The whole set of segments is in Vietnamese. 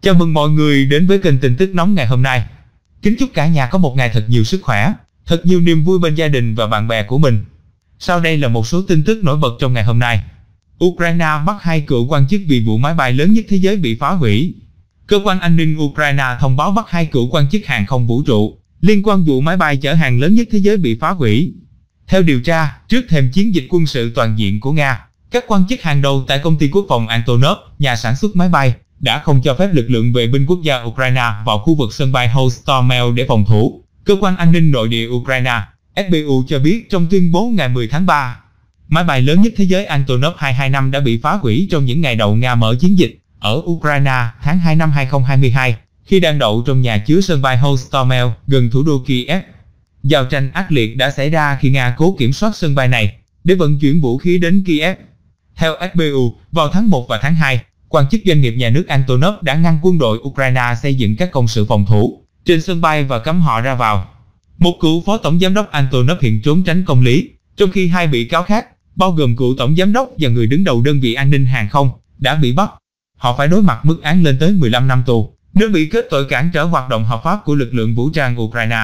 Chào mừng mọi người đến với kênh tin tức nóng ngày hôm nay. Kính chúc cả nhà có một ngày thật nhiều sức khỏe, thật nhiều niềm vui bên gia đình và bạn bè của mình. Sau đây là một số tin tức nổi bật trong ngày hôm nay. Ukraine bắt 2 cựu quan chức vì vụ máy bay lớn nhất thế giới bị phá hủy. Cơ quan an ninh Ukraine thông báo bắt 2 cựu quan chức hàng không vũ trụ liên quan vụ máy bay chở hàng lớn nhất thế giới bị phá hủy. Theo điều tra, trước thềm chiến dịch quân sự toàn diện của Nga, các quan chức hàng đầu tại công ty quốc phòng Antonov, nhà sản xuất máy bay, đã không cho phép lực lượng vệ binh quốc gia Ukraine vào khu vực sân bay Hostomel để phòng thủ. Cơ quan an ninh nội địa Ukraine, SBU cho biết trong tuyên bố ngày 10 tháng 3, máy bay lớn nhất thế giới Antonov 225 đã bị phá hủy trong những ngày đầu Nga mở chiến dịch ở Ukraine tháng 2 năm 2022, khi đang đậu trong nhà chứa sân bay Hostomel gần thủ đô Kiev. Giao tranh ác liệt đã xảy ra khi Nga cố kiểm soát sân bay này để vận chuyển vũ khí đến Kiev. Theo SBU, vào tháng 1 và tháng 2, quan chức doanh nghiệp nhà nước Antonov đã ngăn quân đội Ukraine xây dựng các công sự phòng thủ trên sân bay và cấm họ ra vào. Một cựu phó tổng giám đốc Antonov hiện trốn tránh công lý, trong khi 2 bị cáo khác, bao gồm cựu tổng giám đốc và người đứng đầu đơn vị an ninh hàng không, đã bị bắt. Họ phải đối mặt mức án lên tới 15 năm tù, nếu bị kết tội cản trở hoạt động hợp pháp của lực lượng vũ trang Ukraine.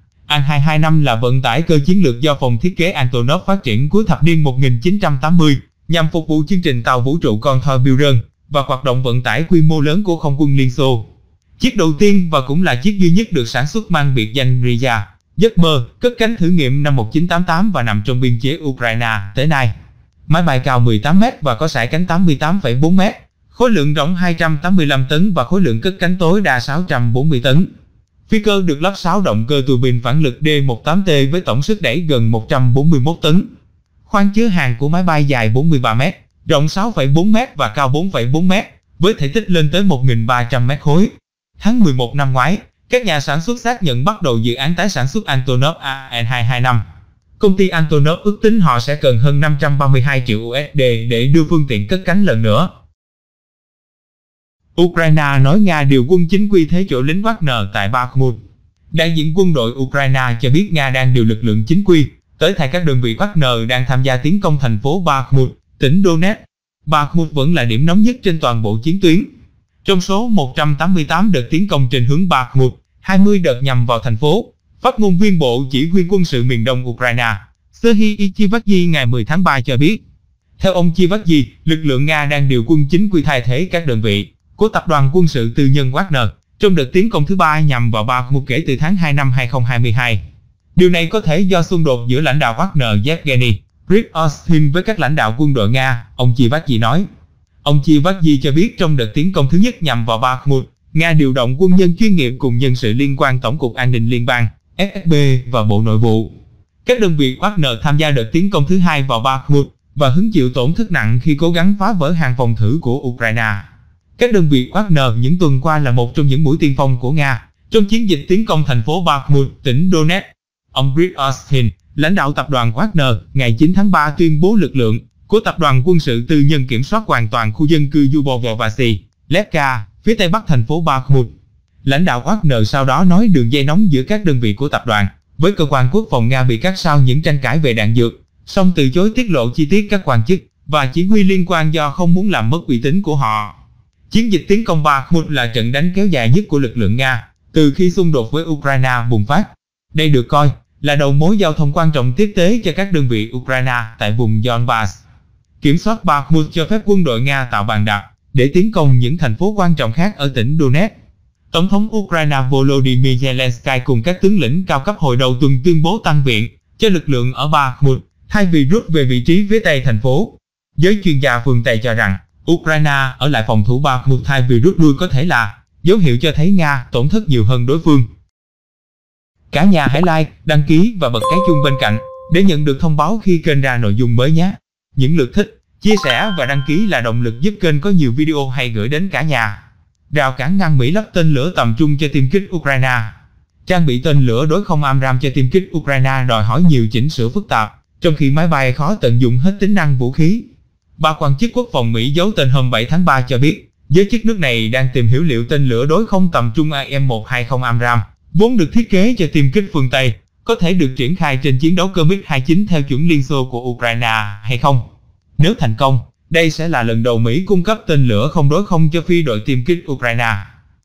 An-225 là vận tải cơ chiến lược do phòng thiết kế Antonov phát triển cuối thập niên 1980, nhằm phục vụ chương trình tàu vũ trụ con thoi Buran và hoạt động vận tải quy mô lớn của không quân Liên Xô. Chiếc đầu tiên và cũng là chiếc duy nhất được sản xuất mang biệt danh Ria, giấc mơ, cất cánh thử nghiệm năm 1988 và nằm trong biên chế Ukraine tới nay. Máy bay cao 18 m và có sải cánh 88,4 m, khối lượng rỗng 285 tấn và khối lượng cất cánh tối đa 640 tấn. Phi cơ được lắp 6 động cơ tua bin phản lực D-18T với tổng sức đẩy gần 141 tấn. Khoang chứa hàng của máy bay dài 43 m, rộng 6,4 m và cao 4,4 m, với thể tích lên tới 1.300 m khối. Tháng 11 năm ngoái, các nhà sản xuất xác nhận bắt đầu dự án tái sản xuất Antonov An-225. Công ty Antonov ước tính họ sẽ cần hơn 532 triệu USD để đưa phương tiện cất cánh lần nữa. Ukraine nói Nga điều quân chính quy thế chỗ lính Wagner tại Bakhmut. Đại diện quân đội Ukraine cho biết Nga đang điều lực lượng chính quy tới thay các đơn vị Wagner đang tham gia tiến công thành phố Bakhmut, tỉnh Donetsk. Bakhmut vẫn là điểm nóng nhất trên toàn bộ chiến tuyến. Trong số 188 đợt tiến công trên hướng Bakhmut, 20 đợt nhằm vào thành phố. Phát ngôn viên Bộ Chỉ huy quân sự miền Đông Ukraine, Serhiy Chivakyi ngày 10 tháng 3 cho biết. Theo ông Chivakyi, lực lượng Nga đang điều quân chính quy thay thế các đơn vị của tập đoàn quân sự tư nhân Wagner trong đợt tiến công thứ 3 nhằm vào Bakhmut kể từ tháng 2 năm 2022. Điều này có thể do xung đột giữa lãnh đạo Wagner Yevgeny Prigozhin với các lãnh đạo quân đội Nga, ông Chivakyi nói. Ông Chivakyi cho biết trong đợt tiến công thứ nhất nhằm vào Bakhmut, Nga điều động quân nhân chuyên nghiệp cùng nhân sự liên quan Tổng cục An ninh Liên bang, FSB và Bộ Nội vụ. Các đơn vị Wagner tham gia đợt tiến công thứ 2 vào Bakhmut và hứng chịu tổn thất nặng khi cố gắng phá vỡ hàng phòng thủ của Ukraine. Các đơn vị Wagner những tuần qua là một trong những mũi tiên phong của Nga trong chiến dịch tiến công thành phố Bakhmut, tỉnh Donetsk. Ông Prigozhin, lãnh đạo tập đoàn Wagner, ngày 9 tháng 3 tuyên bố lực lượng của tập đoàn quân sự tư nhân kiểm soát hoàn toàn khu dân cư Yubovo-Vasy, Levka, phía tây bắc thành phố Bakhmut. Lãnh đạo Wagner sau đó nói đường dây nóng giữa các đơn vị của tập đoàn với cơ quan quốc phòng Nga bị cắt sau những tranh cãi về đạn dược, song từ chối tiết lộ chi tiết các quan chức và chỉ huy liên quan do không muốn làm mất uy tín của họ. Chiến dịch tiến công Bakhmut là trận đánh kéo dài nhất của lực lượng Nga từ khi xung đột với Ukraine bùng phát. Đây được coi là đầu mối giao thông quan trọng tiếp tế cho các đơn vị Ukraine tại vùng Donbass. Kiểm soát Bakhmut cho phép quân đội Nga tạo bàn đạp để tiến công những thành phố quan trọng khác ở tỉnh Donetsk. Tổng thống Ukraine Volodymyr Zelensky cùng các tướng lĩnh cao cấp hồi đầu tuần tuyên bố tăng viện cho lực lượng ở Bakhmut thay vì rút về vị trí phía tây thành phố. Giới chuyên gia phương Tây cho rằng Ukraine ở lại phòng thủ Bakhmut thay vì rút lui có thể là dấu hiệu cho thấy Nga tổn thất nhiều hơn đối phương. Cả nhà hãy like, đăng ký và bật cái chuông bên cạnh để nhận được thông báo khi kênh ra nội dung mới nhé. Những lượt thích, chia sẻ và đăng ký là động lực giúp kênh có nhiều video hay gửi đến cả nhà. Rào cản ngăn Mỹ lắp tên lửa tầm trung cho tiêm kích Ukraine. Trang bị tên lửa đối không AMRAAM cho tiêm kích Ukraine đòi hỏi nhiều chỉnh sửa phức tạp, trong khi máy bay khó tận dụng hết tính năng vũ khí. Ba quan chức quốc phòng Mỹ giấu tên hôm 7 tháng 3 cho biết, giới chức nước này đang tìm hiểu liệu tên lửa đối không tầm trung AM-120 AMRAAM, vốn được thiết kế cho tiêm kích phương Tây, có thể được triển khai trên chiến đấu cơ MiG-29 theo chuẩn Liên Xô của Ukraine hay không. Nếu thành công, đây sẽ là lần đầu Mỹ cung cấp tên lửa không đối không cho phi đội tiêm kích Ukraine.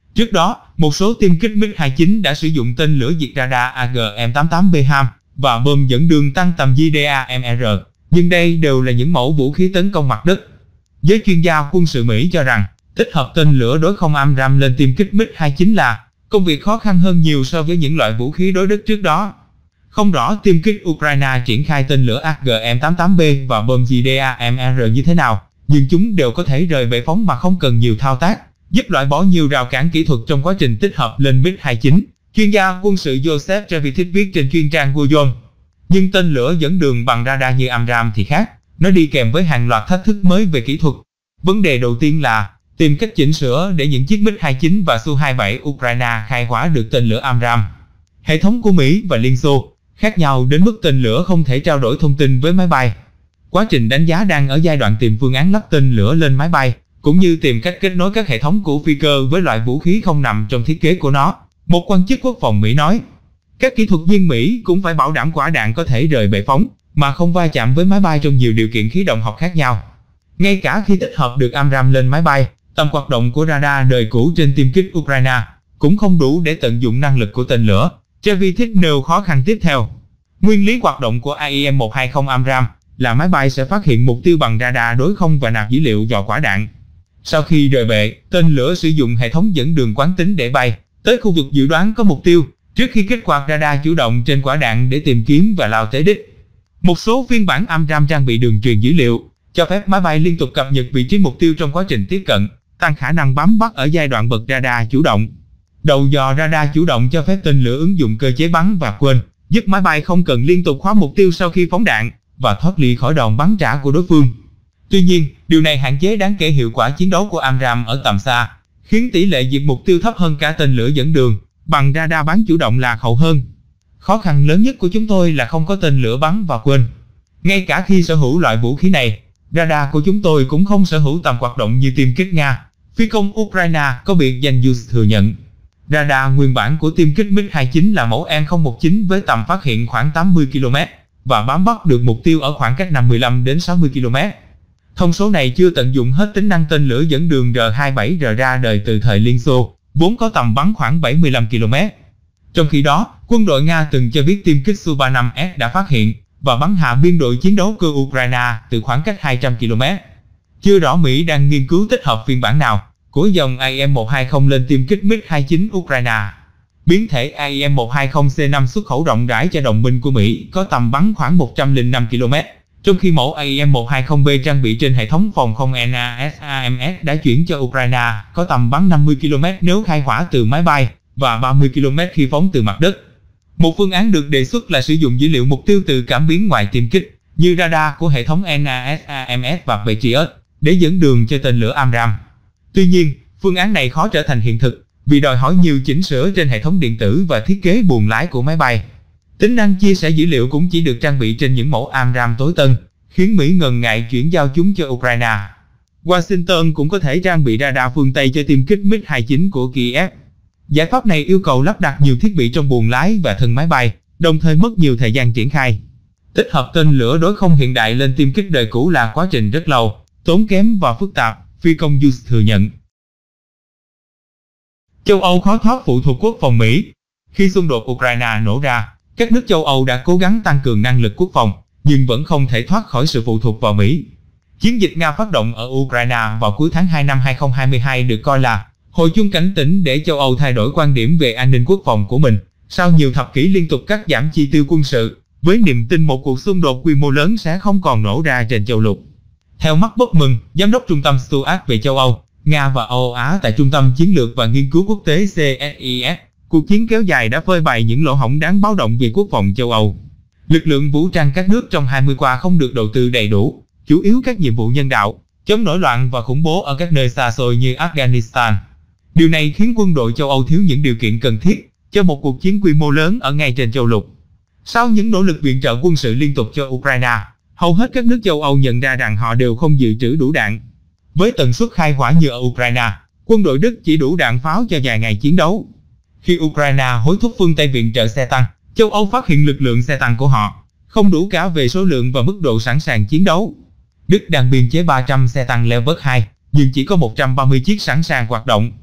Trước đó, một số tiêm kích MiG-29 đã sử dụng tên lửa diệt radar AGM-88B-HAM và bom dẫn đường tăng tầm JDAM-R, nhưng đây đều là những mẫu vũ khí tấn công mặt đất. Giới chuyên gia quân sự Mỹ cho rằng, tích hợp tên lửa đối không AMRAAM lên tiêm kích MiG-29 là công việc khó khăn hơn nhiều so với những loại vũ khí đối đất trước đó. Không rõ tiêm kích Ukraine triển khai tên lửa AGM-88B và bom JDAM-R như thế nào, nhưng chúng đều có thể rời bệ phóng mà không cần nhiều thao tác, giúp loại bỏ nhiều rào cản kỹ thuật trong quá trình tích hợp lên MiG-29. Chuyên gia quân sự Joseph Trevithick viết trên chuyên trang Guyon. Nhưng tên lửa dẫn đường bằng radar như AMRAAM thì khác, nó đi kèm với hàng loạt thách thức mới về kỹ thuật. Vấn đề đầu tiên là tìm cách chỉnh sửa để những chiếc MiG-29 và Su-27 Ukraine khai hỏa được tên lửa AMRAAM. Hệ thống của Mỹ và Liên Xô khác nhau đến mức tên lửa không thể trao đổi thông tin với máy bay. Quá trình đánh giá đang ở giai đoạn tìm phương án lắp tên lửa lên máy bay, cũng như tìm cách kết nối các hệ thống của phi cơ với loại vũ khí không nằm trong thiết kế của nó. Một quan chức quốc phòng Mỹ nói, các kỹ thuật viên Mỹ cũng phải bảo đảm quả đạn có thể rời bệ phóng, mà không va chạm với máy bay trong nhiều điều kiện khí động học khác nhau. Ngay cả khi tích hợp được AMRAAM lên máy bay, tầm hoạt động của radar đời cũ trên tiêm kích Ukraine cũng không đủ để tận dụng năng lực của tên lửa. Trevithick nêu khó khăn tiếp theo. Nguyên lý hoạt động của AIM-120 AMRAAM là máy bay sẽ phát hiện mục tiêu bằng radar đối không và nạp dữ liệu vào quả đạn. Sau khi rời bệ, tên lửa sử dụng hệ thống dẫn đường quán tính để bay tới khu vực dự đoán có mục tiêu, trước khi kích hoạt radar chủ động trên quả đạn để tìm kiếm và lao tới đích. Một số phiên bản AMRAAM trang bị đường truyền dữ liệu, cho phép máy bay liên tục cập nhật vị trí mục tiêu trong quá trình tiếp cận, tăng khả năng bám bắt ở giai đoạn bật radar chủ động. Đầu dò radar chủ động cho phép tên lửa ứng dụng cơ chế bắn và quên, giúp máy bay không cần liên tục khóa mục tiêu sau khi phóng đạn và thoát ly khỏi đòn bắn trả của đối phương. Tuy nhiên, điều này hạn chế đáng kể hiệu quả chiến đấu của AMRAAM ở tầm xa, khiến tỷ lệ diệt mục tiêu thấp hơn cả tên lửa dẫn đường bằng radar bắn chủ động lạc hậu hơn. Khó khăn lớn nhất của chúng tôi là không có tên lửa bắn và quên. Ngay cả khi sở hữu loại vũ khí này, radar của chúng tôi cũng không sở hữu tầm hoạt động như tiêm kích Nga. Phi công Ukraine có biệt danh Yus thừa nhận. Radar nguyên bản của tiêm kích MiG-29 là mẫu N019 với tầm phát hiện khoảng 80 km và bám bắt được mục tiêu ở khoảng cách 55 đến 60 km. Thông số này chưa tận dụng hết tính năng tên lửa dẫn đường R-27R ra đời từ thời Liên Xô, vốn có tầm bắn khoảng 75 km. Trong khi đó, quân đội Nga từng cho biết tiêm kích Su-35S đã phát hiện và bắn hạ biên đội chiến đấu của Ukraine từ khoảng cách 200 km. Chưa rõ Mỹ đang nghiên cứu tích hợp phiên bản nào của dòng AIM-120 lên tiêm kích MiG-29 Ukraine. Biến thể AIM-120C5 xuất khẩu rộng rãi cho đồng minh của Mỹ có tầm bắn khoảng 105 km, trong khi mẫu AIM-120B trang bị trên hệ thống phòng không NASAMS đã chuyển cho Ukraine có tầm bắn 50 km nếu khai hỏa từ máy bay và 30 km khi phóng từ mặt đất. Một phương án được đề xuất là sử dụng dữ liệu mục tiêu từ cảm biến ngoài tiêm kích, như radar của hệ thống NASAMS và Patriot, để dẫn đường cho tên lửa AMRAAM. Tuy nhiên, phương án này khó trở thành hiện thực, vì đòi hỏi nhiều chỉnh sửa trên hệ thống điện tử và thiết kế buồng lái của máy bay. Tính năng chia sẻ dữ liệu cũng chỉ được trang bị trên những mẫu AMRAAM tối tân, khiến Mỹ ngần ngại chuyển giao chúng cho Ukraine. Washington cũng có thể trang bị radar phương Tây cho tiêm kích MiG-29 của Kiev. Giải pháp này yêu cầu lắp đặt nhiều thiết bị trong buồng lái và thân máy bay, đồng thời mất nhiều thời gian triển khai. Tích hợp tên lửa đối không hiện đại lên tiêm kích đời cũ là quá trình rất lâu, tốn kém và phức tạp, phi công Yus thừa nhận. Châu Âu khó thoát phụ thuộc quốc phòng Mỹ. Khi xung đột Ukraine nổ ra, các nước châu Âu đã cố gắng tăng cường năng lực quốc phòng, nhưng vẫn không thể thoát khỏi sự phụ thuộc vào Mỹ. Chiến dịch Nga phát động ở Ukraine vào cuối tháng 2 năm 2022 được coi là hồi chuông cảnh tỉnh để châu Âu thay đổi quan điểm về an ninh quốc phòng của mình, sau nhiều thập kỷ liên tục cắt giảm chi tiêu quân sự, với niềm tin một cuộc xung đột quy mô lớn sẽ không còn nổ ra trên châu lục. Theo Mark Botman, giám đốc trung tâm Stuart về châu Âu, Nga và Âu Á tại Trung tâm Chiến lược và Nghiên cứu Quốc tế CSIS, cuộc chiến kéo dài đã phơi bày những lỗ hổng đáng báo động về quốc phòng châu Âu. Lực lượng vũ trang các nước trong 20 qua không được đầu tư đầy đủ, chủ yếu các nhiệm vụ nhân đạo, chống nổi loạn và khủng bố ở các nơi xa xôi như Afghanistan. Điều này khiến quân đội châu Âu thiếu những điều kiện cần thiết cho một cuộc chiến quy mô lớn ở ngay trên châu lục. Sau những nỗ lực viện trợ quân sự liên tục cho Ukraine, hầu hết các nước châu Âu nhận ra rằng họ đều không dự trữ đủ đạn. Với tần suất khai hỏa như ở Ukraine, quân đội Đức chỉ đủ đạn pháo cho vài ngày chiến đấu. Khi Ukraine hối thúc phương Tây viện trợ xe tăng, châu Âu phát hiện lực lượng xe tăng của họ không đủ cả về số lượng và mức độ sẵn sàng chiến đấu. Đức đang biên chế 300 xe tăng Leopard 2, nhưng chỉ có 130 chiếc sẵn sàng hoạt động.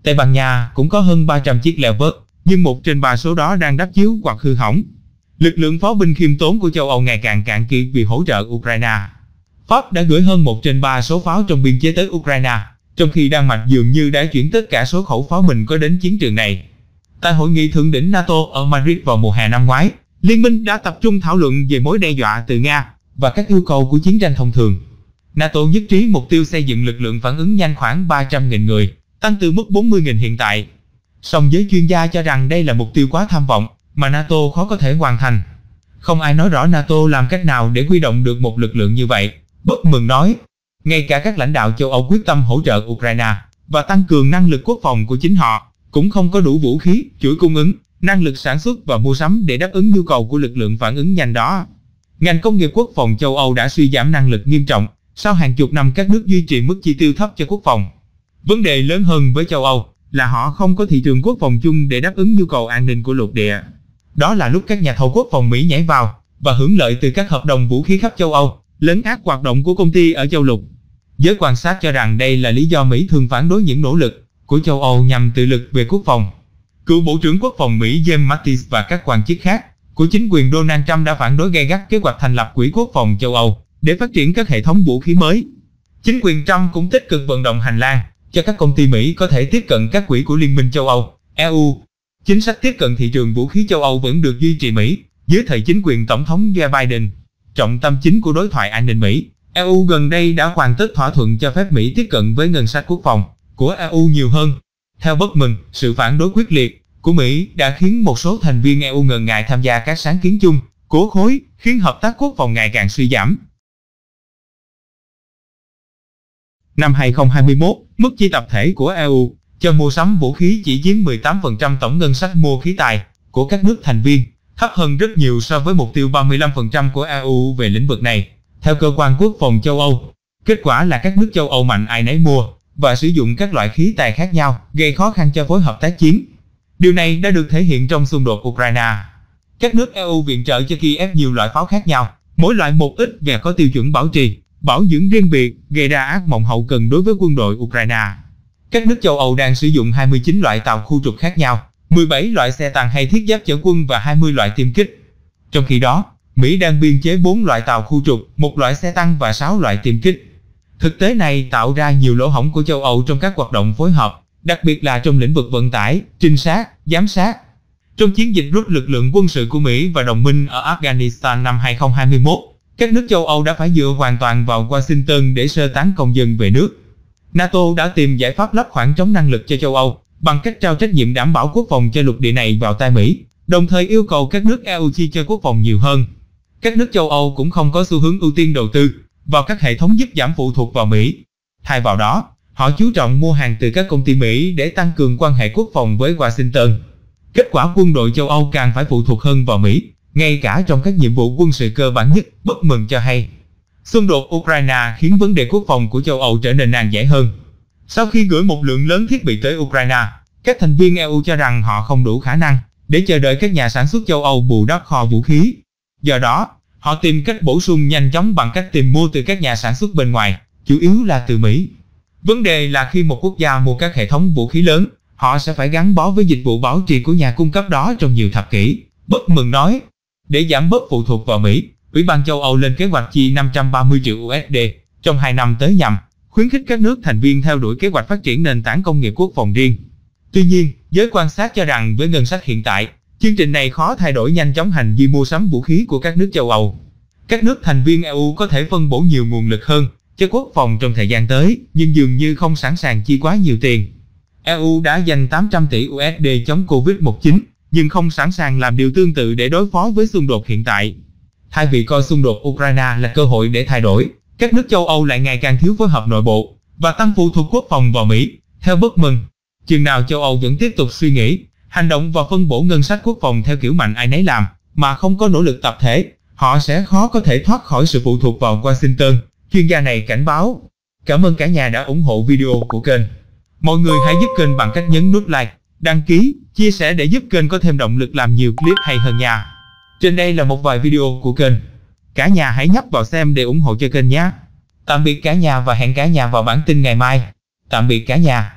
Tây Ban Nha cũng có hơn 300 chiếc Leopard, nhưng 1 trên 3 số đó đang đắp chiếu hoặc hư hỏng. Lực lượng pháo binh khiêm tốn của châu Âu ngày càng cạn kiệt vì hỗ trợ Ukraine. Pháp đã gửi hơn 1 trên 3 số pháo trong biên chế tới Ukraine, trong khi Đan Mạch dường như đã chuyển tất cả số khẩu pháo mình có đến chiến trường này. Tại hội nghị thượng đỉnh NATO ở Madrid vào mùa hè năm ngoái, Liên minh đã tập trung thảo luận về mối đe dọa từ Nga và các yêu cầu của chiến tranh thông thường. NATO nhất trí mục tiêu xây dựng lực lượng phản ứng nhanh khoảng 300.000 người, tăng từ mức 40.000 hiện tại. Song giới chuyên gia cho rằng đây là mục tiêu quá tham vọng, mà NATO khó có thể hoàn thành. Không ai nói rõ NATO làm cách nào để huy động được một lực lượng như vậy, Bất Mừng nói. Ngay cả các lãnh đạo châu Âu quyết tâm hỗ trợ Ukraine và tăng cường năng lực quốc phòng của chính họ, cũng không có đủ vũ khí, chuỗi cung ứng, năng lực sản xuất và mua sắm để đáp ứng nhu cầu của lực lượng phản ứng nhanh đó. Ngành công nghiệp quốc phòng châu Âu đã suy giảm năng lực nghiêm trọng sau hàng chục năm các nước duy trì mức chi tiêu thấp cho quốc phòng. Vấn đề lớn hơn với châu Âu là họ không có thị trường quốc phòng chung để đáp ứng nhu cầu an ninh của lục địa. Đó là lúc các nhà thầu quốc phòng Mỹ nhảy vào và hưởng lợi từ các hợp đồng vũ khí khắp châu Âu, lấn át hoạt động của công ty ở châu lục. Giới quan sát cho rằng đây là lý do Mỹ thường phản đối những nỗ lực của châu Âu nhằm tự lực về quốc phòng. Cựu Bộ trưởng Quốc phòng Mỹ James Mattis và các quan chức khác của chính quyền Donald Trump đã phản đối gay gắt kế hoạch thành lập Quỹ Quốc phòng châu Âu để phát triển các hệ thống vũ khí mới. Chính quyền Trump cũng tích cực vận động hành lang cho các công ty Mỹ có thể tiếp cận các quỹ của Liên minh châu Âu, EU. Chính sách tiếp cận thị trường vũ khí châu Âu vẫn được duy trì Mỹ dưới thời chính quyền Tổng thống Joe Biden. Trọng tâm chính của đối thoại an ninh Mỹ, EU gần đây đã hoàn tất thỏa thuận cho phép Mỹ tiếp cận với ngân sách quốc phòng của EU nhiều hơn. Theo Bất Mừng, sự phản đối quyết liệt của Mỹ đã khiến một số thành viên EU ngần ngại tham gia các sáng kiến chung của khối, khiến hợp tác quốc phòng ngày càng suy giảm. Năm 2021, mức chi tập thể của EU cho mua sắm vũ khí chỉ chiếm 18% tổng ngân sách mua khí tài của các nước thành viên, thấp hơn rất nhiều so với mục tiêu 35% của EU về lĩnh vực này, theo cơ quan quốc phòng châu Âu. Kết quả là các nước châu Âu mạnh ai nấy mua và sử dụng các loại khí tài khác nhau, gây khó khăn cho phối hợp tác chiến. Điều này đã được thể hiện trong xung đột Ukraine. Các nước EU viện trợ cho Kiev nhiều loại pháo khác nhau, mỗi loại một ít và có tiêu chuẩn bảo trì, bảo dưỡng riêng biệt, gây ra ác mộng hậu cần đối với quân đội Ukraine. Các nước châu Âu đang sử dụng 29 loại tàu khu trục khác nhau, 17 loại xe tăng hay thiết giáp chở quân và 20 loại tiêm kích. Trong khi đó, Mỹ đang biên chế 4 loại tàu khu trục, 1 loại xe tăng và 6 loại tiêm kích. Thực tế này tạo ra nhiều lỗ hổng của châu Âu trong các hoạt động phối hợp, đặc biệt là trong lĩnh vực vận tải, trinh sát, giám sát. Trong chiến dịch rút lực lượng quân sự của Mỹ và đồng minh ở Afghanistan năm 2021, các nước châu Âu đã phải dựa hoàn toàn vào Washington để sơ tán công dân về nước. NATO đã tìm giải pháp lấp khoảng trống năng lực cho châu Âu bằng cách trao trách nhiệm đảm bảo quốc phòng cho lục địa này vào tay Mỹ, đồng thời yêu cầu các nước EU chi cho quốc phòng nhiều hơn. Các nước châu Âu cũng không có xu hướng ưu tiên đầu tư vào các hệ thống giúp giảm phụ thuộc vào Mỹ. Thay vào đó, họ chú trọng mua hàng từ các công ty Mỹ để tăng cường quan hệ quốc phòng với Washington. Kết quả quân đội châu Âu càng phải phụ thuộc hơn vào Mỹ, ngay cả trong các nhiệm vụ quân sự cơ bản nhất. Bất Mừng cho hay, xung đột Ukraine khiến vấn đề quốc phòng của châu Âu trở nên nan giải hơn. Sau khi gửi một lượng lớn thiết bị tới Ukraine, các thành viên EU cho rằng họ không đủ khả năng để chờ đợi các nhà sản xuất châu Âu bù đắp kho vũ khí. Do đó, họ tìm cách bổ sung nhanh chóng bằng cách tìm mua từ các nhà sản xuất bên ngoài, chủ yếu là từ Mỹ. Vấn đề là khi một quốc gia mua các hệ thống vũ khí lớn, họ sẽ phải gắn bó với dịch vụ bảo trì của nhà cung cấp đó trong nhiều thập kỷ. Bất Mừng nói, để giảm bớt phụ thuộc vào Mỹ, Ủy ban châu Âu lên kế hoạch chi 530 triệu USD trong 2 năm tới nhằm khuyến khích các nước thành viên theo đuổi kế hoạch phát triển nền tảng công nghiệp quốc phòng riêng. Tuy nhiên, giới quan sát cho rằng với ngân sách hiện tại, chương trình này khó thay đổi nhanh chóng hành vi mua sắm vũ khí của các nước châu Âu. Các nước thành viên EU có thể phân bổ nhiều nguồn lực hơn cho quốc phòng trong thời gian tới, nhưng dường như không sẵn sàng chi quá nhiều tiền. EU đã dành 800 tỷ USD chống Covid-19, nhưng không sẵn sàng làm điều tương tự để đối phó với xung đột hiện tại. Thay vì coi xung đột Ukraine là cơ hội để thay đổi, các nước châu Âu lại ngày càng thiếu phối hợp nội bộ và tăng phụ thuộc quốc phòng vào Mỹ. Theo Bất Mừng, chừng nào châu Âu vẫn tiếp tục suy nghĩ, hành động và phân bổ ngân sách quốc phòng theo kiểu mạnh ai nấy làm, mà không có nỗ lực tập thể, họ sẽ khó có thể thoát khỏi sự phụ thuộc vào Washington, chuyên gia này cảnh báo. Cảm ơn cả nhà đã ủng hộ video của kênh. Mọi người hãy giúp kênh bằng cách nhấn nút like, đăng ký, chia sẻ để giúp kênh có thêm động lực làm nhiều clip hay hơn nha. Trên đây là một vài video của kênh. Cả nhà hãy nhấp vào xem để ủng hộ cho kênh nhé. Tạm biệt cả nhà và hẹn cả nhà vào bản tin ngày mai. Tạm biệt cả nhà.